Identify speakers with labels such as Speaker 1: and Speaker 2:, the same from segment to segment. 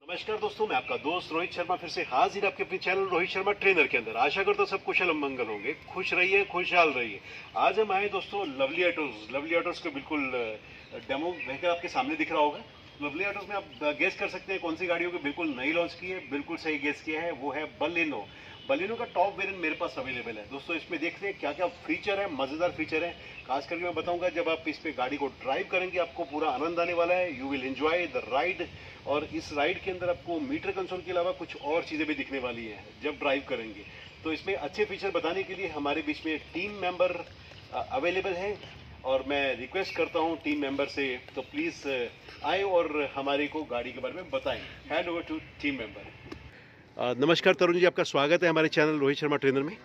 Speaker 1: नमस्कार दोस्तों, मैं आपका दोस्त रोहित शर्मा फिर से हाजिर आपके अपने चैनल रोहित शर्मा ट्रेनर के अंदर। आशा करता हूं सब कुशल मंगल होंगे, खुश रहिए, खुशहाल रहिए। आज हम आए दोस्तों लवली ऑटोज के बिल्कुल डेमो व्हीकल आपके सामने दिख रहा होगा। लवली ऑटोज में आप गेस कर सकते हैं कौन सी गाड़ियों की बिल्कुल नई लॉन्च की है। बिल्कुल सही गेस किया है, वो है बलिनो। बलिनो का टॉप वेरिएंट मेरे पास अवेलेबल है दोस्तों। इसमें देखते हैं क्या क्या फीचर है, मजेदार फीचर है। खास करके मैं बताऊंगा जब आप इस पे गाड़ी को ड्राइव करेंगे आपको पूरा आनंद आने वाला है। You will enjoy the ride. और इस राइड के अंदर आपको मीटर कंसोल के अलावा कुछ और चीज़ें भी दिखने वाली हैं जब ड्राइव करेंगे। तो इसमें अच्छे फीचर बताने के लिए हमारे बीच में टीम मेंबर अवेलेबल है और मैं रिक्वेस्ट करता हूं टीम मेंबर से, तो प्लीज़ आए और हमारे को गाड़ी के बारे में बताएं। Hand over to team member. नमस्कार तरुण जी, आपका स्वागत है हमारे चैनल रोहित शर्मा ट्रेनर में।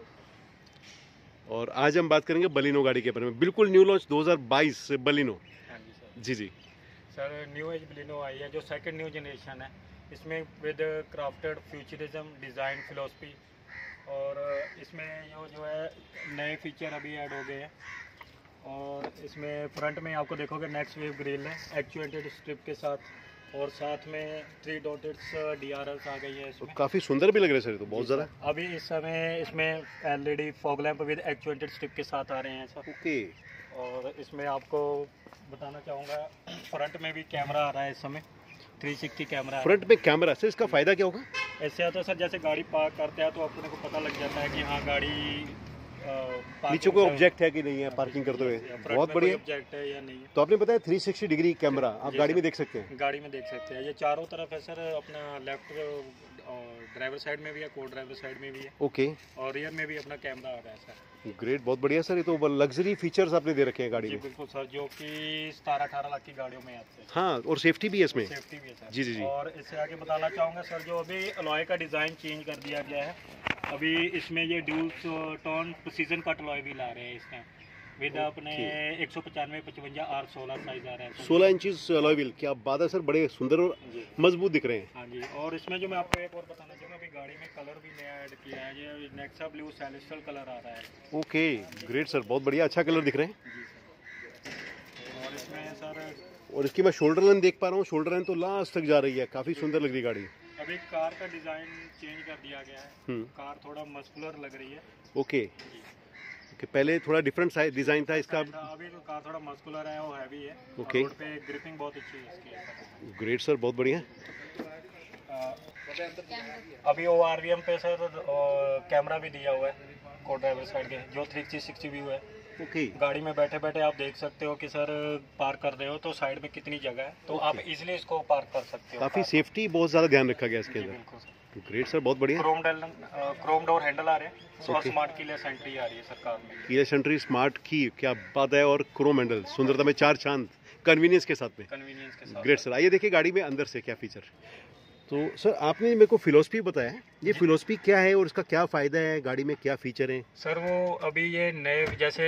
Speaker 1: और आज हम बात करेंगे बलिनो गाड़ी के बारे में। बिल्कुल न्यू लॉन्च 2022 बलिनो।
Speaker 2: हाँ जी सर।
Speaker 1: जी जी
Speaker 2: सर न्यू एज बलिनो आई है जो सेकंड न्यू जनरेशन है। इसमें with crafted futurism design philosophy और इसमें जो है नए फीचर अभी ऐड हो गए हैं। और इसमें फ्रंट में आपको देखोगे नेक्स्ट वेव ग्रिल है एक्चुएटेड स्ट्रिप के साथ, और साथ में 3 डॉटेड DRLs आ गई है इसमें।
Speaker 1: काफ़ी सुंदर भी लग रहे हैं सर, तो बहुत ज़्यादा।
Speaker 2: अभी इस समय इसमें LED fog lamp with actuated strip के साथ आ रहे हैं सर।
Speaker 1: ओके।
Speaker 2: और इसमें आपको बताना चाहूँगा फ्रंट में भी कैमरा आ रहा है इस समय, 360 कैमरा है।
Speaker 1: फ्रंट में कैमरा से इसका फ़ायदा क्या होगा?
Speaker 2: ऐसे आता है सर, जैसे गाड़ी पार्क करते हैं तो अपने को पता लग जाता है कि हाँ गाड़ी
Speaker 1: नीचे कोई ऑब्जेक्ट है कि नहीं है पार्किंग करते हुए। बहुत बढ़िया
Speaker 2: ऑब्जेक्ट है या नहीं है।
Speaker 1: तो आपने बताया 360 डिग्री कैमरा आप गाड़ी में देख सकते हैं।
Speaker 2: गाड़ी में देख सकते हैं। ये चारों तरफ है सर, अपना लेफ्ट ड्राइवर साइड में भी है, को ड्राइवर साइड में भी है।
Speaker 1: ओके।
Speaker 2: और रियर में भी अपना कैमरा आ रहा है सर।
Speaker 1: ग्रेट, बहुत बढ़िया सर। ये तो लग्जरी फीचर्स आपने दे रखे हैं गाड़ी
Speaker 2: जी
Speaker 1: में।
Speaker 2: बिल्कुल सर, जो कि 17-18 लाख की गाड़ियों में आते हैं।
Speaker 1: हाँ, और सेफ्टी भी है इसमें।
Speaker 2: सेफ्टी भी है सर।
Speaker 1: जी जी जी।
Speaker 2: और इससे आगे बताना चाहूँगा सर, जो अभी अलॉय का डिज़ाइन चेंज कर दिया गया है। अभी इसमें ये dual tone precision cut alloy भी ला रहे हैं इसमें विद अपने 195/55 R16 साइज आ रहा है।
Speaker 1: 16 इंचेस अलॉय व्हील, क्या बात है सर, बड़े सुंदर और मजबूत दिख रहे हैं।
Speaker 2: हाँ जी। और इसमें जो मैं आपको एक और बताना चाहूँगा, अभी गाड़ी में कलर भी नया ऐड किया है। ये नेक्सा ब्लू सेलेस्टियल कलर आ रहा है।
Speaker 1: ओके ग्रेट सर, बहुत बढ़िया, अच्छा कलर दिख रहे हैं।
Speaker 2: जी सर। और इसमें सर,
Speaker 1: और इसकी मैं शोल्डर लाइन देख पा रहा हूँ, शोल्डर लाइन तो लास्ट तक जा रही है, काफ़ी सुंदर लग रही है गाड़ी।
Speaker 2: अभी कार का डिज़ाइन चेंज कर दिया गया है। कार थोड़ा मस्कुलर लग रही है।
Speaker 1: ओके। पहले थोड़ा डिफरेंट साइज डिजाइन था इसका।
Speaker 2: अभी तो कार थोड़ा मस्कुलर है, वो हैवी है।
Speaker 1: ओके।
Speaker 2: रोड पे ग्रिपिंग बहुत अच्छी है इसकी।
Speaker 1: ग्रेट सर, बहुत बढ़िया।
Speaker 2: अभी ORVM पे सर कैमरा भी दिया हुआ है को ड्राइवर साइड के, जो 360 व्यू है।
Speaker 1: ओके।
Speaker 2: गाड़ी में बैठे बैठे आप देख सकते हो कि सर पार्क कर रहे हो तो साइड में कितनी जगह है, तो आप इजीली इसको पार्क कर सकते हो।
Speaker 1: काफ़ी सेफ्टी बहुत ज़्यादा ध्यान रखा गया इसके अंदर।
Speaker 2: बिल्कुल सर।
Speaker 1: ग्रेट सर, बहुत बढ़िया।
Speaker 2: क्रोम डोर हैंडल आ रहे हैं और स्मार्ट कीलेस एंट्री आ रही है सर कार में।
Speaker 1: कीलेस एंट्री, स्मार्ट की, क्या बात है। और क्रोम हैंडल, सुंदरता में 4 चांद, कन्वीनियंस के साथ में।
Speaker 2: कन्वीनियंस के साथ।
Speaker 1: ग्रेट सर, आइए देखिए गाड़ी में अंदर से क्या फीचर। तो सर आपने मेरे को फिलोसफी बताया, ये फिलोसफी क्या है और इसका क्या फ़ायदा है, गाड़ी में क्या फीचर हैं?
Speaker 2: सर वो अभी ये नए जैसे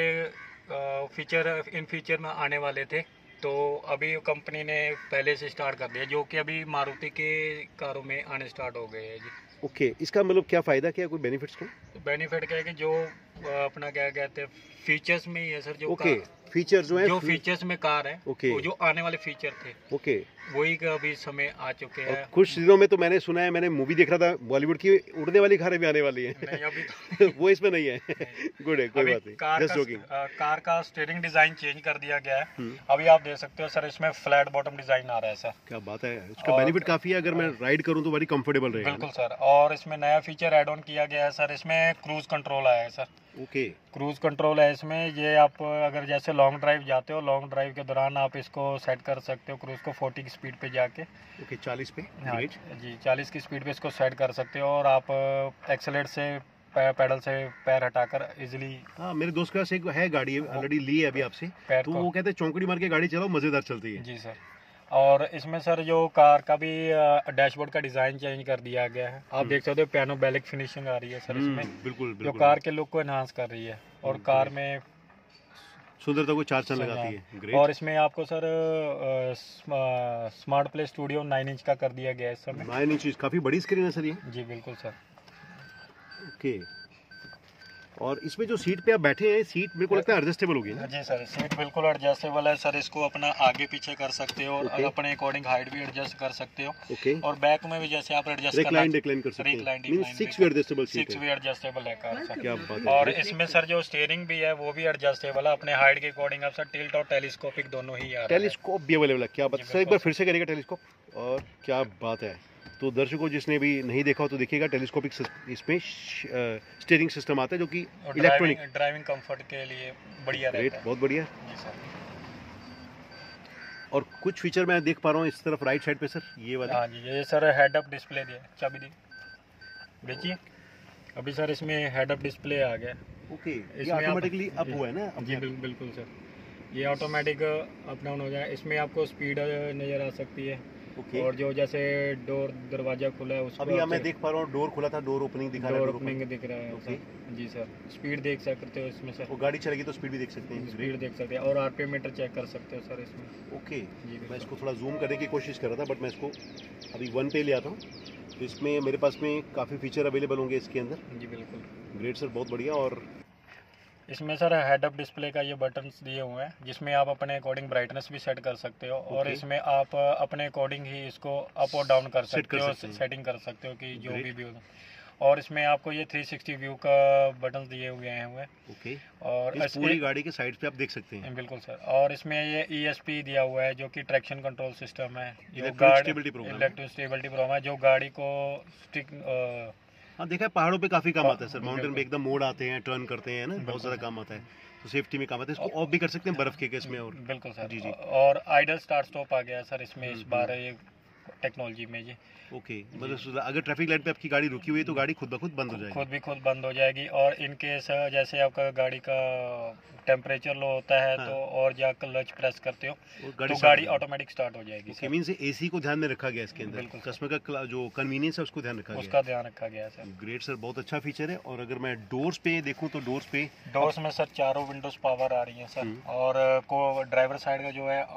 Speaker 2: फीचर इन फ्यूचर में आने वाले थे, तो अभी कंपनी ने पहले से स्टार्ट कर दिया, जो कि अभी मारुति के कारों में आने स्टार्ट हो गए हैं जी।
Speaker 1: ओके, इसका मतलब क्या फ़ायदा, क्या कोई बेनिफिट्स को?
Speaker 2: बेनिफिट क्या है कि जो अपना क्या कहते हैं फीचर्स में ही है सर, जो
Speaker 1: ओके, फीचर जो है,
Speaker 2: जो फीचर्स में कार है,
Speaker 1: ओके,
Speaker 2: वो जो आने वाले फीचर थे,
Speaker 1: ओके,
Speaker 2: वही का अभी समय आ चुके हैं।
Speaker 1: कुछ दिनों में तो मैंने सुना है, मैंने मूवी देख रहा था बॉलीवुड की, उड़ने वाली कारें भी आने वाली हैं।
Speaker 2: नहीं अभी तो
Speaker 1: वो इसमें नहीं है। गुड है, कोई बात नहीं, जस्ट जोकिंग।
Speaker 2: कार का स्टीयरिंग डिजाइन चेंज कर दिया गया है। अभी आप देख सकते हो सर, इसमें फ्लैट बॉटम डिजाइन आ रहा है सर।
Speaker 1: क्या बात है, इसका बेनिफिट काफी है, अगर मैं राइड करूं तो बड़ी कंफर्टेबल रहेगा।
Speaker 2: बिल्कुल सर। और इसमें नया फीचर ऐड ऑन किया गया है सर, इसमें क्रूज कंट्रोल आया है सर।
Speaker 1: ओके।
Speaker 2: क्रूज कंट्रोल है इसमें, ये आप अगर जैसे लॉन्ग ड्राइव जाते हो, लॉन्ग ड्राइव के दौरान आप इसको सेट कर सकते हो क्रूज को 40 की स्पीड पे जाके।
Speaker 1: ओके, 40 पे।
Speaker 2: हाँ जी, 40 की स्पीड पे इसको सेट कर सकते हो, और आप एक्सेलेरेट से पैडल से पैर हटाकर इजीली।
Speaker 1: हाँ, मेरे दोस्त के पास एक है गाड़ी, ऑलरेडी ली है अभी आपसे, तो वो कहते हैं चौंकड़ी मार के गाड़ी चलाओ, मजेदार चलती है।
Speaker 2: जी सर। और इसमें सर जो कार का भी डैशबोर्ड का डिज़ाइन चेंज कर दिया गया है। आप देख सकते हो पियानो बेलिक फिनिशिंग आ रही है सर इसमें,
Speaker 1: बिल्कुल,
Speaker 2: जो कार के लुक को एनहांस कर रही है और कार में
Speaker 1: सुंदरता को 4 चांद लगाती है। ग्रेट।
Speaker 2: और इसमें आपको sir smart play studio 9 inch का कर दिया गया है इस समय।
Speaker 1: 9 इंच, काफी बड़ी स्क्रीन है सर ये।
Speaker 2: जी बिल्कुल सर।
Speaker 1: ओके। और इसमें जो सीट पे आप बैठे हैं, सीट मेरे को लगता है एडजस्टेबल होगी ना?
Speaker 2: जी सर, सीट बिल्कुल एडजस्टेबल है सर। इसको अपना आगे पीछे कर सकते हो और अपने अकॉर्डिंग हाइट भी एडजस्ट कर सकते हो।
Speaker 1: ओके।
Speaker 2: और बैक में भी जैसे आप एडजस्ट
Speaker 1: रिक्लाइन कर सकते हैं। मींस 6 वे एडजस्टेबल सीट है।
Speaker 2: 6 वे एडजस्टेबल है कार सर।
Speaker 1: क्या बात है।
Speaker 2: और इसमें सर जो स्टीयरिंग भी है वो भी एडजस्टेबल है अपने हाइट के अकॉर्डिंग। आप सर टिल्ट और टेलीस्कोपिक दोनों ही आ रहा है।
Speaker 1: टेलीस्कोप भी अवेलेबल है। क्या बात। सर एक बार फिर से करेगा टेलीस्कोप। और क्या बात है। तो दर्शकों जिसने भी नहीं देखा हो तो देखिएगा, टेलीस्कोपिक इसमें स्टीयरिंग सिस्टम आता है जो कि इलेक्ट्रॉनिक
Speaker 2: ड्राइविंग कंफर्ट के लिए बढ़िया रहता है।
Speaker 1: बहुत बढ़िया।
Speaker 2: जी सर।
Speaker 1: और कुछ फीचर मैं देख पा रहा हूँ इस तरफ राइट साइड पे सर, ये वाला।
Speaker 2: हाँ जी, ये सर हेड अप डिस्प्ले दिया। चाबी दी देखिए, अभी सर इसमें हेड अप डिस्प्ले आ गया।
Speaker 1: ओके। ये ऑटोमेटिकली अप हुआ है ना?
Speaker 2: जी बिल्कुल सर, ये ऑटोमेटिक अप डाउन हो जाए। इसमें आपको स्पीड नज़र आ सकती है।
Speaker 1: ओके।
Speaker 2: और जो जैसे डोर दरवाजा खुला है उसको
Speaker 1: अभी मैं देख पा रहा हूँ डोर खुला था, डोर ओपनिंग दिखा रहा है।
Speaker 2: डोर ओपनिंग दिख रहा है सर। जी सर, स्पीड देख सकते हो इसमें सर।
Speaker 1: वो गाड़ी चलेगी तो स्पीड भी देख सकते हैं।
Speaker 2: स्पीड देख सकते हैं और आरपीएम मीटर चेक कर सकते हो सर इसमें।
Speaker 1: ओके
Speaker 2: जी
Speaker 1: मैं इसको थोड़ा जूम करने की कोशिश कर रहा था, बट मैं इसको अभी 1 पे ले आता हूँ। तो इसमें मेरे पास में काफ़ी फीचर अवेलेबल होंगे इसके अंदर।
Speaker 2: जी बिल्कुल।
Speaker 1: ग्रेट सर, बहुत बढ़िया। और
Speaker 2: इसमें सर हेड अप डिस्प्ले का ये बटन्स दिए हुए हैं जिसमें आप अपने अकॉर्डिंग ब्राइटनेस भी सेट कर सकते हो। और इसमें आप अपने अकॉर्डिंग ही इसको अप और डाउन कर सकते हो, सेटिंग कर सकते हो कि जो भी हो। और इसमें आपको ये 360 व्यू का बटन दिए हुए हैं।
Speaker 1: ओके।
Speaker 2: और
Speaker 1: इस पूरी गाड़ी के साइड पे आप देख सकते हैं।
Speaker 2: बिल्कुल सर। और इसमें ये ESP दिया हुआ है जो कि ट्रैक्शन कंट्रोल सिस्टम है,
Speaker 1: इलेक्ट्रिक स्टेबिलिटी
Speaker 2: प्रोग्राम है जो गाड़ी को
Speaker 1: हाँ देखा है पहाड़ों पे काफी काम आता है सर। माउंटेन पे एकदम मोड़ आते हैं, टर्न करते हैं ना, बहुत ज्यादा काम आता है। तो सेफ्टी में काम आता है। इसको ऑफ भी कर सकते हैं बर्फ के केस में। और
Speaker 2: बिल्कुल सर।
Speaker 1: जी जी।
Speaker 2: और आइडल स्टार्ट स्टॉप आ गया है सर इसमें इस बार ये टेक्नोलॉजी में जी।
Speaker 1: ओके, मतलब अगर ट्रैफिक लाइट पे आपकी गाड़ी रुकी हुई है तो गाड़ी खुद ब खुद बंद हो जाएगी।
Speaker 2: खुद बंद हो जाएगी। और इन केस जैसे आपका गाड़ी का टेम्परेचर लो होता है तो और जा क्लच प्रेस करते हो तो गाड़ी ऑटोमेटिक स्टार्ट हो जाएगी।
Speaker 1: ओके, मींस एसी को ध्यान में रखा गया इसके अंदर। कस्टमर का जो कन्वीनियंस है उसको ध्यान रखा गया।
Speaker 2: उसका ध्यान रखा गया सर।
Speaker 1: ग्रेट सर, बहुत अच्छा फीचर है। और अगर मैं डोर्स पे देखूं तो डोर्स
Speaker 2: में सर चारों विंडोज पावर आ रही है सर। और को ड्राइवर साइड का जो है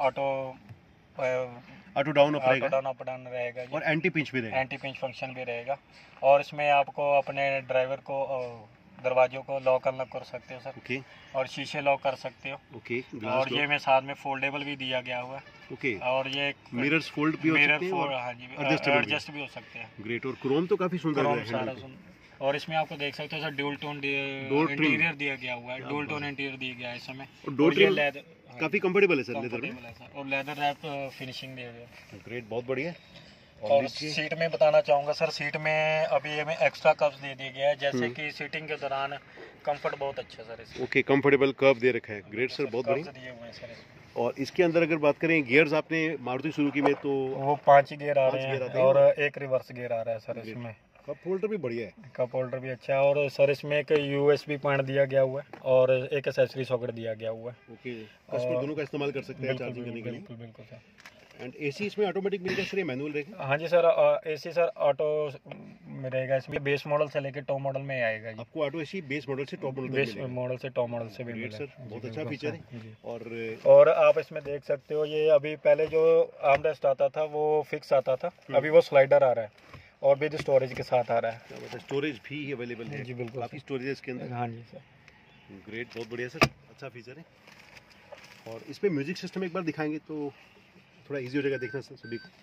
Speaker 1: ऑटो डाउन अप
Speaker 2: रहेगा
Speaker 1: और एंटी पिंच भी रहेगा।
Speaker 2: एंटी पिंच फंक्शन भी रहेगा। और इसमें आपको अपने ड्राइवर को दरवाजों को लॉक अनलॉक कर सकते हो सर।
Speaker 1: ओके।
Speaker 2: और शीशे लॉक कर सकते हो।
Speaker 1: ओके।
Speaker 2: और ये में साथ में फोल्डेबल भी दिया गया हुआ है।
Speaker 1: ओके।
Speaker 2: और ये
Speaker 1: मिरर्स फोल्ड भी हो सकते हैं।
Speaker 2: हाँ जी, एडजस्ट भी हो सकते हैं।
Speaker 1: ग्रेट। और क्रोम तो काफी सुंदर है।
Speaker 2: और इसमें आपको देख सकते हो सर ड्यूल टोन इंटीरियर दिया गया हुआ है। ड्यूल टोन इंटीरियर दिया गया है इस समय।
Speaker 1: और ये लेदर काफी कंफर्टेबल है सर लेदर में।
Speaker 2: और लेदर रैप फिनिशिंग दिया गया है।
Speaker 1: ग्रेट, बहुत बढ़िया।
Speaker 2: और सीट में बताना चाहूँगा सर, सीट में अभी हमें एक्स्ट्रा कप्स दे दिया गया है जैसे कि सीटिंग के दौरान कंफर्ट बहुत अच्छा सर इसमें।
Speaker 1: ओके, कंफर्टेबल कर्व दे रखा है। ग्रेट सर, बहुत बढ़िया
Speaker 2: दिए हुए हैं सर इसमें।
Speaker 1: और इसके अंदर अगर बात करें गियर्स, आपने मारुति सुजुकी में तो
Speaker 2: वो 5 गियर आ रहे हैं और एक रिवर्स गियर आ रहा है सर इसमें।
Speaker 1: कप होल्डर भी बढ़िया है।
Speaker 2: कप होल्डर भी अच्छा है। और सर इसमें एक USB पॉइंट दिया गया हुआ है और एक एक्सेसरी सॉकेट दिया गया हुआ है।
Speaker 1: ओके, कस्टमर दोनों का इस्तेमाल कर सकते हैं चार्जिंग करने के लिए।
Speaker 2: बिल्कुल सर।
Speaker 1: एंड एसी इसमें ऑटोमेटिक मिलेगा सर या मैनुअल रहेगा?
Speaker 2: हाँ जी सर, AC सर ऑटो रहेगा इसमें। बेस मॉडल से लेकर टॉप मॉडल में आएगा जी।
Speaker 1: आपको ऑटो AC बेस मॉडल से टॉप मॉडल
Speaker 2: से भी मिलेगा
Speaker 1: सर, बहुत अच्छा फीचर है।
Speaker 2: और आप इसमें देख सकते हो ये अभी पहले जो आर्मरेस्ट आता था वो फिक्स आता था, अभी वो स्लाइडर आ रहा है और विद स्टोरेज के साथ आ रहा है।
Speaker 1: स्टोरेज भी अवेलेबल है?
Speaker 2: जी बिल्कुल,
Speaker 1: काफी स्टोरेज है इसके अंदर।
Speaker 2: हाँ जी सर।
Speaker 1: ग्रेट, बहुत बढ़िया सर, अच्छा फीचर है। और इस पे म्यूजिक सिस्टम एक बार दिखाएंगे तो थोड़ा इजी हो जाएगा देखना सर सभी को।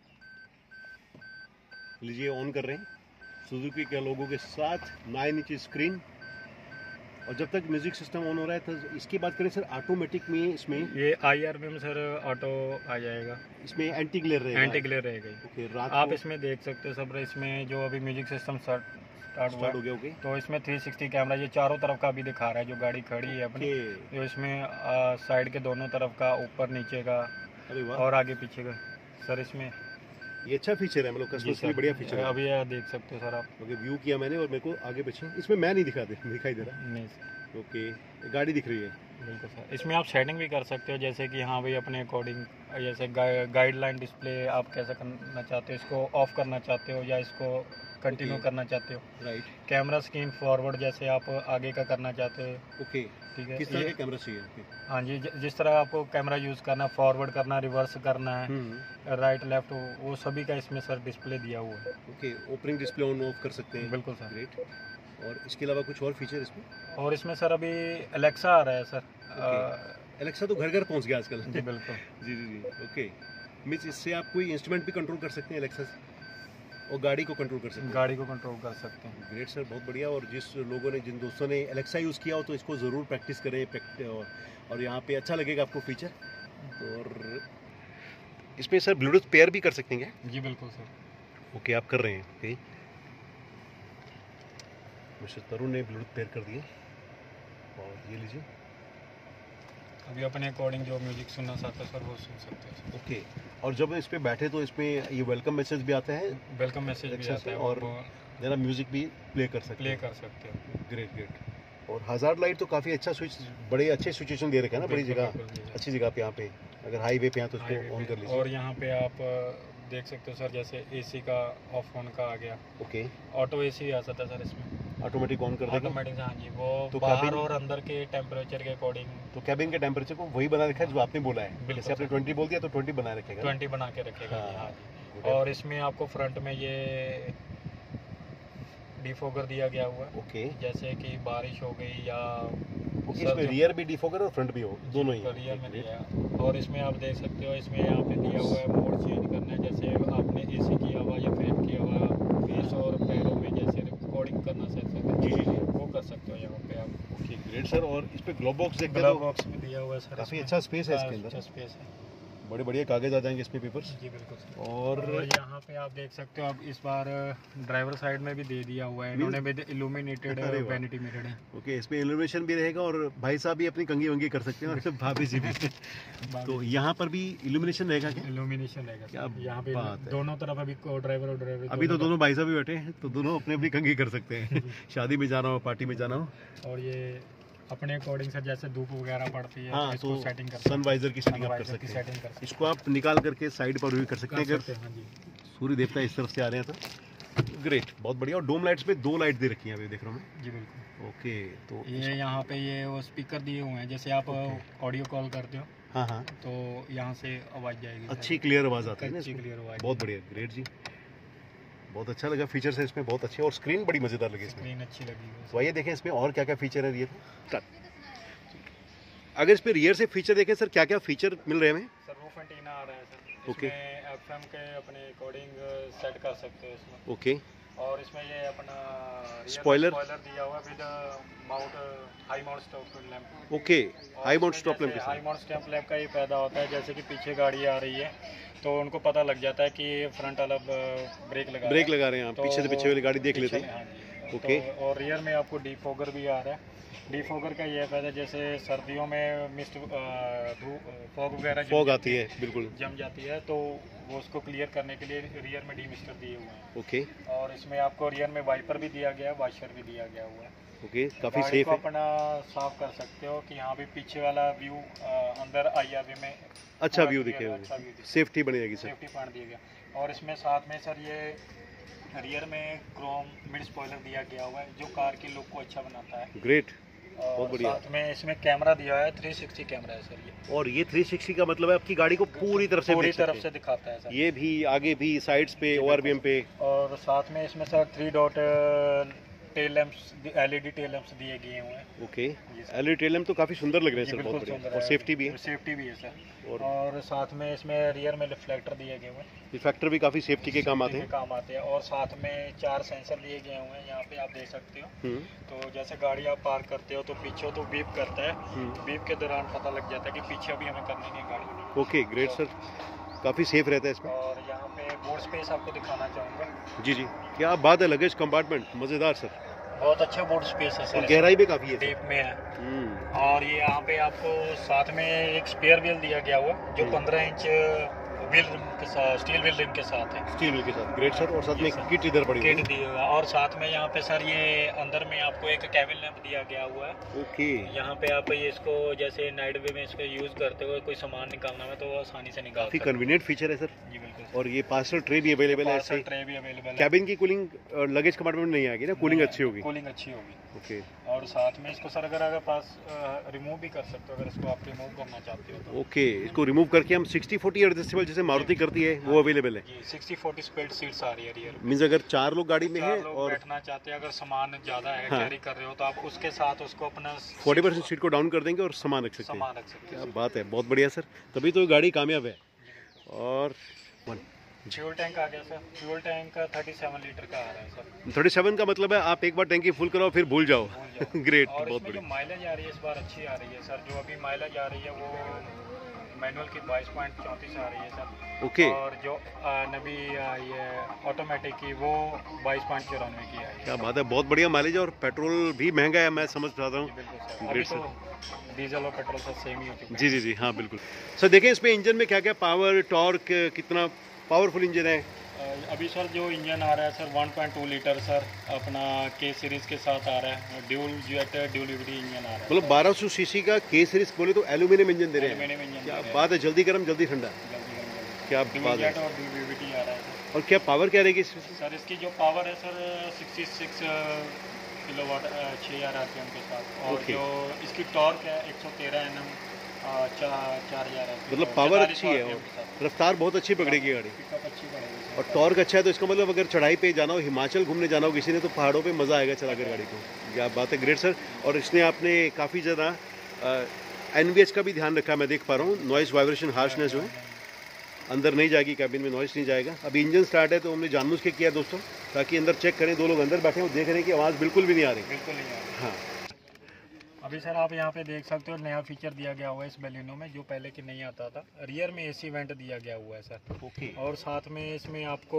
Speaker 1: लीजिए, ऑन कर रहे हैं सुजुकी के लोगों के साथ 9 इंच स्क्रीन। और जब तक म्यूजिक सिस्टम ऑन हो रहा है तो इसकी बात करें सर ऑटोमेटिक में इसमें
Speaker 2: ये IR में सर ऑटो आ जाएगा।
Speaker 1: इसमें एंटी ग्लेयर रहेगा।
Speaker 2: ओके, आप इसमें देख सकते हो सब। इसमें जो अभी म्यूजिक सिस्टम स्टार्ट हो गया
Speaker 1: ओके।
Speaker 2: तो इसमें 360 कैमरा ये चारों तरफ का भी दिखा रहा है जो गाड़ी खड़ी है अपनी। जो इसमें साइड के दोनों तरफ का, ऊपर नीचे का और आगे पीछे का सर इसमें
Speaker 1: ये अच्छा फीचर है। मतलब कस्टमर के लिए बढ़िया फीचर है।
Speaker 2: अभी देख सकते हो सर आप।
Speaker 1: ओके, व्यू किया मैंने और मेरे को आगे पीछे इसमें मैं नहीं दिखाई दे रहा।
Speaker 2: नहीं सर।
Speaker 1: ओके, गाड़ी दिख रही है।
Speaker 2: बिल्कुल सर। इसमें आप सेटिंग भी कर सकते हो जैसे कि हाँ भाई अपने अकॉर्डिंग, जैसे गाइडलाइन डिस्प्ले आप कैसा करना चाहते हो, इसको ऑफ करना चाहते हो या इसको कंटिन्यू करना चाहते हो।
Speaker 1: राइट।
Speaker 2: कैमरा स्क्रीन फॉरवर्ड जैसे आप आगे का करना चाहते हो।
Speaker 1: ओके,
Speaker 2: ठीक है।
Speaker 1: किस तरह का कैमरा चाहिए?
Speaker 2: हाँ जी, जिस तरह आपको कैमरा यूज़ करना, फॉरवर्ड करना, रिवर्स करना है, राइट लेफ्ट, वो सभी का इसमें सर डिस्प्ले दिया हुआ है।
Speaker 1: Okay, opening display on off कर सकते हैं।
Speaker 2: बिल्कुल सर।
Speaker 1: ग्रेट। और इसके अलावा कुछ और फीचर इसमें?
Speaker 2: और इसमें सर अभी एलेक्सा आ रहा है सर।
Speaker 1: एलेक्सा तो घर घर पहुंच गया आजकल।
Speaker 2: जी बिल्कुल।
Speaker 1: जी जी जी ओके। मीन्स इससे आप कोई इंस्ट्रूमेंट भी कंट्रोल कर सकते हैं एलेक्सा से, और गाड़ी को कंट्रोल कर सकते हैं।
Speaker 2: गाड़ी को कंट्रोल कर सकते हैं।
Speaker 1: ग्रेट सर, बहुत बढ़िया। और जिन दोस्तों ने एलेक्सा यूज़ किया हो तो इसको ज़रूर प्रैक्टिस करें, और यहाँ पे अच्छा लगेगा आपको फीचर। और इसमें सर ब्लूटूथ पेयर भी कर सकते हैं क्या?
Speaker 2: जी बिल्कुल सर।
Speaker 1: ओके, आप कर रहे हैं। ओके, मिस्टर तरुण ने ब्लूटूथ पेयर कर दिए, और ये लीजिए।
Speaker 2: अभी अपने अकॉर्डिंग जो म्यूजिक सुनना चाहते हैं सर वो सुन सकते हैं।
Speaker 1: ओके, और जब इस पे बैठे तो इसमें ये वेलकम मैसेज भी आता है?
Speaker 2: वेलकम मैसेज भी आता है,
Speaker 1: और जरा म्यूजिक भी प्ले कर सकते
Speaker 2: हैं।
Speaker 1: Great great. और हज़ार्ड लाइट तो काफ़ी अच्छा स्विच, बड़े अच्छे सिचुएशन दे रखे हैं ना, बड़ी जगह, अच्छी जगह पे। यहाँ पे अगर हाईवे पे हैं तो उसको ऑन कर लीजिए।
Speaker 2: और यहाँ पे आप देख सकते हो सर, जैसे एसी का ऑफ ऑन का आ गया।
Speaker 1: ओके,
Speaker 2: ऑटो एसी आ सकता है सर इसमें,
Speaker 1: ऑटोमेटिक ऑन कर देगा।
Speaker 2: ऑटोमेटिक, हाँ जी। वो
Speaker 1: तो
Speaker 2: बाहर और अंदर के टेम्परेचर के अकॉर्डिंग,
Speaker 1: तो कैबिन के टेम्परेचर को वही बना रखा है जो आपने बोला है। जैसे आपने 20 बोल दिया तो 20 बना रखेगा,
Speaker 2: 20 बना के रखेगा। हाँ जी। और इसमें आपको फ्रंट में ये डिफोगर दिया गया हुआ है।
Speaker 1: ओके,
Speaker 2: जैसे कि बारिश हो गई या
Speaker 1: इसमें रियर भी डिफोगर और फ्रंट भी हो, दोनों ही
Speaker 2: रियर में दिया है। और इसमें आप देख सकते हो, इसमें यहाँ पे दिया हुआ है मोड चेंज करना है। जैसे आपने एसी की हवा या फैन की हवा फेस और पैरों में जैसे रिकॉर्डिंग करना चाहते हैं, जी जी वो कर सकते हो यहाँ पे आप।
Speaker 1: Okay great sir. और इस पे ग्लोव बॉक्स देखते
Speaker 2: हैं, ग्लोव बॉक्स भी दिया हुआ है सर।
Speaker 1: काफ़ी अच्छा स्पेस है इसके अंदर,
Speaker 2: अच्छा स्पेस है,
Speaker 1: बड़े बढ़िया कागज आ जाएंगे इसमें, पेपर्स।
Speaker 2: जी बिल्कुल।
Speaker 1: और
Speaker 2: यहाँ पे आप देख सकते हो, अब इस बार ड्राइवर साइड में भी दे दिया हुआ है इन्होंने, विद इल्यूमिनेटेड वैनिटी मिरर है।
Speaker 1: ओके, इसमें इल्यूमिनेशन भी रहेगा, और भाई साहब भी अपनी कंघी वंगी कर सकते हैं, और भाभी जी भी। तो यहाँ पर भी इल्यूमिनेशन रहेगा क्या?
Speaker 2: इल्यूमिनेशन रहेगा,
Speaker 1: क्या
Speaker 2: यहाँ पे दोनों तरफ। अभी ड्राइवर और ड्राइवर
Speaker 1: अभी तो दोनों भाई साहब भी बैठे हैं, तो दोनों अपनी अपनी कंघी कर सकते हैं। शादी में जाना हो, पार्टी में जाना हो।
Speaker 2: और ये अपने अकॉर्डिंग सर, जैसे धूप वगैरह पड़ती है,
Speaker 1: हाँ,
Speaker 2: तो इसको सेटिंग कर,
Speaker 1: सनवाइजर की सेटिंग आप कर सकते हैं। इसको आप निकाल करके साइड पर भी कर सकते हैं अगर सूर्य देवता इस तरफ से आ रहे हैं तो। ग्रेट, बहुत बढ़िया। और डोम लाइट्स में 2 लाइट दे रखी हैं, अभी देख रहा हूँ मैं।
Speaker 2: जी बिल्कुल।
Speaker 1: ओके, तो
Speaker 2: ये यहाँ पे ये वो स्पीकर दिए हुए हैं, जैसे आप ऑडियो कॉल करते हो,
Speaker 1: हाँ हाँ,
Speaker 2: तो यहाँ से आवाज़ जाएगी,
Speaker 1: अच्छी क्लियर आवाज़ आती है ना,
Speaker 2: अच्छी क्लियर आवाज़।
Speaker 1: बहुत बढ़िया, ग्रेट जी, बहुत अच्छा लगा। फीचर्स है इसमें बहुत अच्छे, और स्क्रीन बड़ी मज़ेदार लगी इसमें,
Speaker 2: स्क्रीन अच्छी लगी।
Speaker 1: तो आइए देखें इसमें और क्या क्या फीचर है। ये अगर इस पे रियर से फीचर देखें सर, क्या क्या फीचर मिल रहे हैं?
Speaker 2: सर रूफ एंटीना आ रहा है सर।
Speaker 1: ओके,
Speaker 2: एफएम के अपने अकॉर्डिंग सेट कर सकते हो इसमें।
Speaker 1: ओके,
Speaker 2: और इसमें ये अपना
Speaker 1: स्पॉइलर
Speaker 2: दिया हुआ है with mount high mount stop lamp.
Speaker 1: Okay, high mount stop lamp.
Speaker 2: High mount stop lamp का ये फायदा होता है, जैसे कि पीछे गाड़ी आ रही है तो उनको पता लग जाता है कि फ्रंट वाला ब्रेक लगा रहे हैं,
Speaker 1: तो पीछे से पीछे वाली गाड़ी देख लेते हैं। ओके,
Speaker 2: और रियर में आपको डिफोगर भी आ रहा है। डिफोगर का ये फायदा, जैसे सर्दियों में मिस्ट फॉग वगैरह
Speaker 1: फॉग आती है, बिल्कुल
Speaker 2: जम जाती है, तो वो उसको क्लियर करने के लिए रियर में डीमिस्टर दिए हुए हैं।
Speaker 1: ओके,
Speaker 2: और इसमें आपको रियर में वाइपर भी दिया गया है, वॉशर भी दिया गया हुआ है।
Speaker 1: ओके, काफ़ी सेफ है।
Speaker 2: अपना साफ कर सकते हो कि यहाँ भी पीछे वाला व्यू अंदर आईआरवी में
Speaker 1: अच्छा व्यू दिखेगा, सेफ्टी बनी रहेगी सर,
Speaker 2: सेफ्टी पॉइंट दिया गया। और इसमें साथ में सर ये रियर में क्रोम मिड स्पॉइलर दिया गया हुआ है, जो कार की लुक को अच्छा बनाता है।
Speaker 1: ग्रेट,
Speaker 2: बहुत बढ़िया। साथ में इसमें कैमरा दिया है, 360 कैमरा है सर ये।
Speaker 1: और ये 360 का मतलब है आपकी गाड़ी को पूरी तरफ से
Speaker 2: दिखाता है सर।
Speaker 1: ये भी आगे भी, साइड्स पे, ओआरवीएम पे।
Speaker 2: और साथ में इसमें sir 3 dot tail lamps, LED tail lamps दिए गए हुए हैं।
Speaker 1: ओके, एलईडी टेल लैंप तो काफी सुंदर लग रहे हैं सर, बहुत बढ़िया। और सेफ्टी भी है,
Speaker 2: सर। और साथ में इसमें रियर में रिफ्लेक्टर दिए गए हुए हैं।
Speaker 1: रिफ्लेक्टर भी काफी सेफ्टी के काम आते हैं।
Speaker 2: और साथ में 4 सेंसर दिए गए हुए हैं, यहाँ पे आप देख सकते हो। तो जैसे गाड़ी आप पार्क करते हो तो पीछे तो बीप करता है, बीप के दौरान पता लग जाता है कि पीछे अभी हमें करनी नहीं गाड़ी।
Speaker 1: ओके, ग्रेट सर, काफी सेफ रहता है इसमें।
Speaker 2: और यहाँ पे बोर्ड स्पेस आपको दिखाना चाहूँगा।
Speaker 1: जी जी, क्या बात है, लगेज कंपार्टमेंट मजेदार सर,
Speaker 2: बहुत अच्छा बोर्ड स्पेस है सर,
Speaker 1: गहराई भी काफी है,
Speaker 2: डीप में है। और ये यहाँ पे आपको साथ में एक स्पेयर व्हील दिया गया हुआ, जो 15 इंच व्हील रिम के साथ, स्टील व्हील रिम के साथ है,
Speaker 1: स्टील व्हील के साथ। ग्रेट सर, और साथ में किट इधर पड़ी
Speaker 2: किट दिया हुआ। और साथ में यहाँ पे सर ये अंदर में आपको एक केबिन लैंप दिया गया हुआ है।
Speaker 1: ओके,
Speaker 2: यहाँ पे आप ये इसको जैसे नाइट वे में इसको यूज करते हुए कोई सामान निकालना है तो आसानी से निकाल सकते हैं।
Speaker 1: काफी कन्वीनियंट फीचर है सर।
Speaker 2: जी बिल्कुल।
Speaker 1: और ये पार्सल ट्रे भी अवेलेबल है,
Speaker 2: ट्रे भी अवेलेबल है।
Speaker 1: कैबिन की कूलिंग लगेज कंपार्टमेंट में नहीं आएगी ना, कूलिंग अच्छी होगी,
Speaker 2: कूलिंग अच्छी होगी।
Speaker 1: ओके
Speaker 2: और साथ में इसको सर अगर पास रिमूव भी कर सकते हो, अगर इसको आप रिमूव करना चाहते हो तो।
Speaker 1: ओके, इसको रिमूव करके हम 60-40 एडजस्टेबल जैसे मारुति करती है वो अवेलेबल है
Speaker 2: जी 60-40 स्प्लिट सीट्स आ रही है रियर।
Speaker 1: मीन्स अगर 4 लोग गाड़ी में हैं
Speaker 2: लोग
Speaker 1: और
Speaker 2: बैठना चाहते हैं, अगर सामान ज़्यादा है
Speaker 1: हाँ।
Speaker 2: कैरी कर रहे हो तो आप उसके साथ उसको अपना
Speaker 1: 40% सीट को डाउन कर देंगे और सामान रख सकते हैं।
Speaker 2: सामान रख सकते
Speaker 1: क्या बात है, बहुत बढ़िया सर, तभी तो गाड़ी कामयाब है। और
Speaker 2: फ्यूल टैंक आ गया सर, फ्यूल टैंक 37 लीटर का आ रहा है सर।
Speaker 1: 37 का मतलब है आप एक बार टैंकी फुल कराओ फिर भूल जाओ। ग्रेट,
Speaker 2: और
Speaker 1: बहुत
Speaker 2: इसमें जो
Speaker 1: बढ़िया।
Speaker 2: माइलेज आ रही है इस बार अच्छी आ रही है सर, जो अभी माइलेज आ रही है वो मैनुअल की 22.34 आ रही है सर।
Speaker 1: ओके,
Speaker 2: और जो नवी ये ऑटोमेटिक की वो 22.94 की है।
Speaker 1: क्या बात है, बहुत बढ़िया माइलेज। और पेट्रोल भी महंगा है, मैं समझ पाता हूँ।
Speaker 2: बिल्कुल सर, अभी
Speaker 1: ग्रेट
Speaker 2: तो
Speaker 1: सर।
Speaker 2: डीजल और पेट्रोल सर सेम ही हो चुका है।
Speaker 1: जी जी जी, हाँ बिल्कुल सर। देखें इसमें इंजन में क्या क्या पावर, टॉर्क, कितना पावरफुल इंजन है।
Speaker 2: अभी सर जो इंजन आ रहा है सर 1.2 लीटर सर, अपना के सीरीज के साथ आ रहा है, dual jet dual ED engine आ रहा है।
Speaker 1: मतलब 1200 सीसी का के सीरीज बोले तो एल्यूमिनियम इंजन दे रहे हैं।
Speaker 2: एल्यूमिनियम इंजन
Speaker 1: क्या बात है, जल्दी गर्म जल्दी ठंडा, क्या बात है।
Speaker 2: और ड्यूल ईडी आ रहा है
Speaker 1: और क्या पावर क्या रहेगी इसमें?
Speaker 2: सर। इसकी जो पावर है सर 66 किलोवाट 6000 आरपीएम के साथ। और
Speaker 1: ओके।
Speaker 2: जो इसकी टॉर्क है 113 एनएम 4000
Speaker 1: मतलब पावर अच्छी है और रफ्तार बहुत अच्छी पकड़ेगी गाड़ी।
Speaker 2: पिकअप अच्छी पड़ेगी
Speaker 1: और टॉर्क अच्छा है, तो इसका मतलब अगर चढ़ाई पे जाना हो, हिमाचल घूमने जाना हो किसी ने, तो पहाड़ों पे मज़ा आएगा चलाकर गाड़ी को। क्या बात है, ग्रेट सर। और इसने आपने काफ़ी ज़्यादा NVH का भी ध्यान रखा, मैं देख पा रहा हूँ। नॉइस वाइब्रेशन हार्शनेस जो है अंदर नहीं जाएगी, कैबिन में नॉइस नहीं जाएगा। अभी इंजन स्टार्ट है तो हमने जानबूझ के किया दोस्तों, ताकि अंदर चेक करें। 2 लोग अंदर बैठे हैं, वो देख रहे हैं कि आवाज़ बिल्कुल भी नहीं आ रही।
Speaker 2: बिल्कुल नहीं आ रही।
Speaker 1: हाँ,
Speaker 2: अभी सर आप यहाँ पे देख सकते हो नया फीचर दिया गया हुआ है इस बेलिनो में, जो पहले के नहीं आता था। रियर में AC वेंट दिया गया हुआ है सर।
Speaker 1: ओके।
Speaker 2: और साथ में इसमें आपको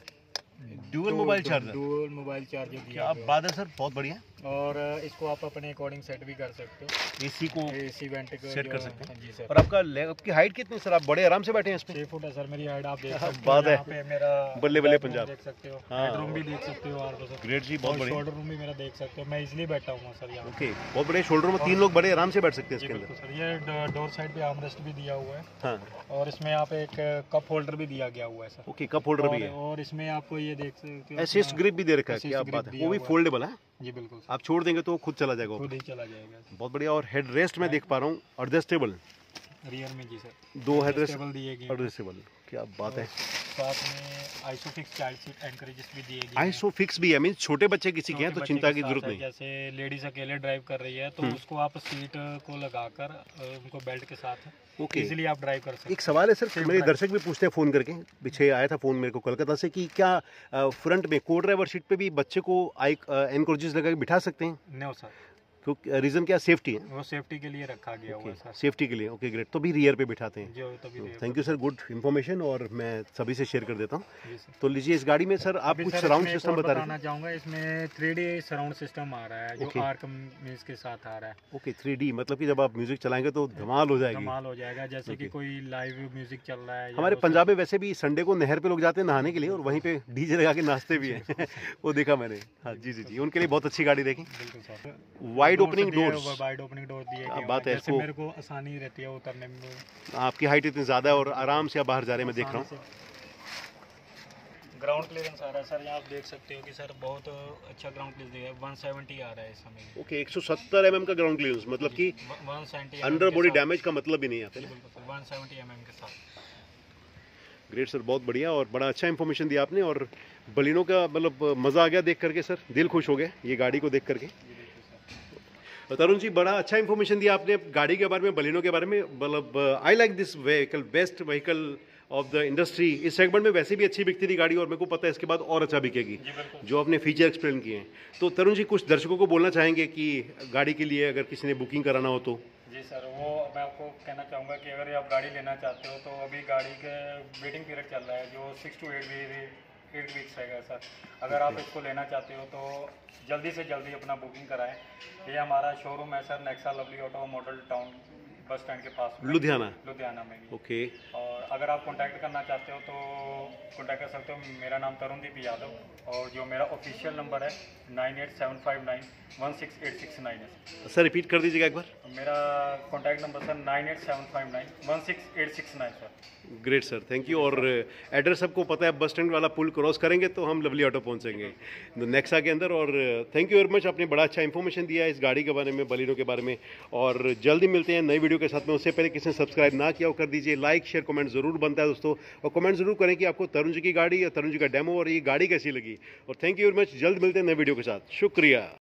Speaker 1: dual mobile charger,
Speaker 2: dual mobile charger दिया
Speaker 1: क्या
Speaker 2: गया
Speaker 1: बात है सर, बहुत बढ़िया।
Speaker 2: है। और इसको आप अपने अकॉर्डिंग सेट भी कर सकते हो,
Speaker 1: AC को
Speaker 2: AC वेंट को
Speaker 1: सेट
Speaker 2: जो-
Speaker 1: कर सकते हैं।
Speaker 2: हाँ जी सर।
Speaker 1: और आपका आपकी हाइट कितनी है सर? आप बड़े आराम से बैठे हैं इसमें।
Speaker 2: 6 फुट है सर मेरी हाइट, आप देख
Speaker 1: क्या
Speaker 2: सकते हो।
Speaker 1: बात है।
Speaker 2: यहाँ पे मेरा
Speaker 1: बल्ले बल्ले
Speaker 2: बेडरूम
Speaker 1: पंजाब।
Speaker 2: देख सकते हो,
Speaker 1: हाँ।
Speaker 2: बेडरूम भी देख सकते हो आप सर।
Speaker 1: ग्रेट जी, बहुत
Speaker 2: और
Speaker 1: बढ़िया।
Speaker 2: शोल्डर रूम भी मेरा देख सकते हो, मैं इजिली बैठा हुआ सर यहाँ।
Speaker 1: ओके, बहुत बड़े शोल्डर में 3 लोग बड़े आराम से बैठ सकते हैं
Speaker 2: जी
Speaker 1: इसके
Speaker 2: बिल्कुल
Speaker 1: अंदर।
Speaker 2: सर। ये डोर साइड पे आर्मरेस्ट भी दिया हुआ है।
Speaker 1: हाँ,
Speaker 2: और इसमें आप एक कप होल्डर भी दिया गया हुआ है सर।
Speaker 1: ओके, कप होल्डर भी है।
Speaker 2: और इसमें आपको ये देख सकते हो
Speaker 1: असिस्ट ग्रिप भी दे रखा है,
Speaker 2: assist
Speaker 1: क्या
Speaker 2: grip
Speaker 1: बात है।
Speaker 2: दिया
Speaker 1: वो भी
Speaker 2: हुआ है।
Speaker 1: फोल्डेबल है,
Speaker 2: जी बिल्कुल सर,
Speaker 1: आप छोड़ देंगे तो खुद चला जाएगा
Speaker 2: खुद
Speaker 1: ऊपर।
Speaker 2: ही चला जाएगा।
Speaker 1: बहुत बढ़िया। और हेड रेस्ट मैं देख पा रहा हूँ एडजस्टेबल,
Speaker 2: रियर में जी सर
Speaker 1: 2 हेड रेस्ट
Speaker 2: टेबल दिए गए हैं।
Speaker 1: एडजस्टेबल, क्या बात है।
Speaker 2: साथ में आइसोफिक्स चाइल्ड सीट एंकरेजेस भी दिए गए हैं।
Speaker 1: आईसो फिक्स भी है, मीन छोटे बच्चे किसी के हैं तो
Speaker 2: छोटे
Speaker 1: चिंता
Speaker 2: बच्चे
Speaker 1: की
Speaker 2: के
Speaker 1: जरूरत
Speaker 2: साथ है,
Speaker 1: नहीं।
Speaker 2: जैसे लेडीज अकेले ड्राइव कर रही है तो उसको आप सीट को लगाकर उनको बेल्ट के साथ
Speaker 1: ओके।
Speaker 2: इजीली आप ड्राइव कर सकते
Speaker 1: एक सवाल है सर,
Speaker 2: Safe
Speaker 1: मेरे
Speaker 2: drive।
Speaker 1: दर्शक भी पूछते हैं फ़ोन करके, पीछे आया था फ़ोन मेरे को कोलकाता से, कि क्या फ्रंट में को ड्राइवर सीट पे भी बच्चे को एनकोरेजेस लगा के बिठा सकते हैं?
Speaker 2: हैं। नो सर,
Speaker 1: क्योंकि रीज़न क्या, सेफ्टी है।
Speaker 2: वो सेफ्टी के लिए रखा गया हुआ है सर।
Speaker 1: सेफ्टी के लिए, ओके ग्रेट। तो भी रियर पे बिठाते हैं।
Speaker 2: जो तभी rear
Speaker 1: thank you sir, good information, और मैं सभी से शेयर कर देता हूँ।
Speaker 2: जी सर।
Speaker 1: तो लीजिए इस गाड़ी में सर आप
Speaker 2: अभी
Speaker 1: कुछ
Speaker 2: सर
Speaker 1: सराउंड
Speaker 2: इसमें एक
Speaker 1: सिस्टम
Speaker 2: और
Speaker 1: बता रहे
Speaker 2: बताना चाहूँगा, इसमें 3D सराउंड सिस्टम आ रहा है, जो
Speaker 1: Okay।
Speaker 2: आर्क मीन्स के साथ आ रहा है।
Speaker 1: हैं। ओके, 3D मतलब कि जब आप म्यूजिक चलाएंगे तो धमाल हो जाएगी।
Speaker 2: कमाल हो जाएगा, जैसे कि
Speaker 1: Okay।
Speaker 2: कोई लाइव म्यूजिक चल रहा है। या
Speaker 1: हमारे
Speaker 2: वो
Speaker 1: पंजाब में वैसे भी संडे को नहर पे लोग जाते हैं नहाने के लिए, और वहीं पे डीजे लगा के नाचते भी हैं। वो देखा मैंने। हाँ जी जी जी, उनके लिए बहुत अच्छी गाड़ी देखी।
Speaker 2: बिल्कुल sir.
Speaker 1: Wide opening doors,
Speaker 2: wide opening door दिए
Speaker 1: क्या
Speaker 2: गए
Speaker 1: बात
Speaker 2: हैं,
Speaker 1: है,
Speaker 2: जैसे
Speaker 1: इसको-
Speaker 2: मेरे को आसानी रहती है उतरने में।
Speaker 1: आपकी हाइट इतनी ज़्यादा है और आराम से आप बाहर जा रहे हैं, मैं देख रहा हूँ।
Speaker 2: ग्राउंड क्लियरेंस आ रहा है सर, यहाँ आप देख सकते हो कि सर बहुत अच्छा ग्राउंड क्लियरेंस दिया है। 170 आ रहा है इस समय।
Speaker 1: ओके, 170 mm का ग्राउंड क्लियरेंस, मतलब कि
Speaker 2: 170
Speaker 1: अंडर बॉडी डैमेज का मतलब भी नहीं आता।
Speaker 2: बिल्कुल सर, 170 mm के साथ।
Speaker 1: ग्रेट सर, बहुत बढ़िया और बड़ा अच्छा इन्फॉर्मेशन दिया आपने। और बलिनो का मतलब मज़ा आ गया देख करके सर, दिल खुश हो गया ये गाड़ी को देख करके। तरुण जी, बड़ा अच्छा इन्फॉर्मेशन दिया आपने गाड़ी के बारे में, बलिनो के बारे में। मतलब I like this vehicle, best vehicle of the industry. इस सेगमेंट में वैसे भी अच्छी बिकती थी गाड़ी, और मेरे को पता है इसके बाद और अच्छा बिकेगी, जो आपने फीचर एक्सप्लेन किए हैं। तो तरुण जी, कुछ दर्शकों को बोलना चाहेंगे कि गाड़ी के लिए अगर किसी ने बुकिंग कराना हो तो?
Speaker 2: जी सर, वो मैं आपको कहना चाहूँगा कि अगर आप गाड़ी लेना चाहते हो तो अभी गाड़ी के वेटिंग पीरियड चल रहा है, जो 6 to 8 वीक्स है सर। अगर आप इसको लेना चाहते हो तो जल्दी से जल्दी अपना बुकिंग कराएं। ये हमारा शोरूम है sir, Nexa Lovely Auto Model Town bus stand के पास में,
Speaker 1: लुधियाना।
Speaker 2: लुधियाना में ही।
Speaker 1: ओके।
Speaker 2: और अगर आप कांटेक्ट करना चाहते हो तो कांटेक्ट कर सकते हो। मेरा नाम तरुणदीप यादव और जो मेरा ऑफिशियल नंबर है 9875916869 है।
Speaker 1: सर रिपीट कर दीजिएगा एक बार।
Speaker 2: मेरा contact number sir 9875916869 sir.
Speaker 1: Great sir, thank you. और एड्रेस सबको पता है, बस स्टैंड वाला पुल क्रॉस करेंगे तो हम लवली ऑटो पहुंचेंगे नेक्सा के अंदर। और थैंक यू वेरी मच, आपने बड़ा अच्छा इन्फॉर्मेशन दिया है इस गाड़ी के बारे में, बलिनो के बारे में। और जल्दी मिलते हैं नई वीडियो के साथ में। उससे पहले किसी ने सब्सक्राइब ना किया हो कर दीजिए, लाइक शेयर कमेंट जरूर बनता है दोस्तों। और कमेंट जरूर करें कि आपको तरुण जी की गाड़ी या तरुण जी का डेमो और ये गाड़ी कैसी लगी। और थैंक यू वेरी मच, जल्द मिलते हैं नई वीडियो के साथ। शुक्रिया।